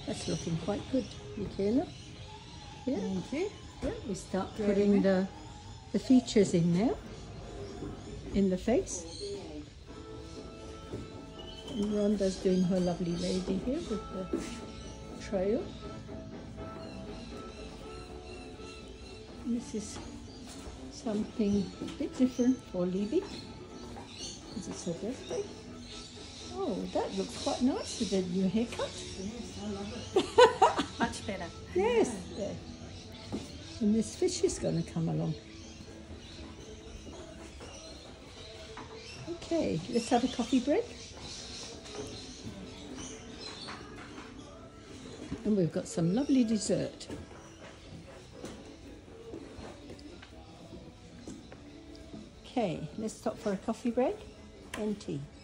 That's looking quite good, Michaela. Yeah. Thank you. Yeah, we start putting the features in now, in the face. And Rhonda's doing her lovely lady here with the trail. This is something a bit different for Libby, because it's her birthday. Oh, that looks quite nice with the new haircut. Yes, I love it. Much better. Yes. Yeah. And this fish is going to come along. Okay, let's have a coffee break. And we've got some lovely dessert. Okay, let's stop for a coffee break and tea.